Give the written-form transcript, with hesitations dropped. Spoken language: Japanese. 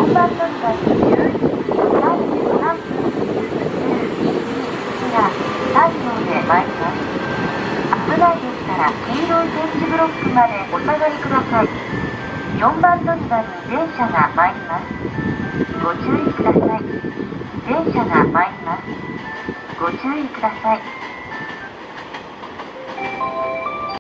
4番乗り場に11時33分が太陽で参ります。危ないですから黄色い点字ブロックまでお下がりください。4番乗り場に電車が参ります。ご注意ください。電車が参ります。ご注意ください。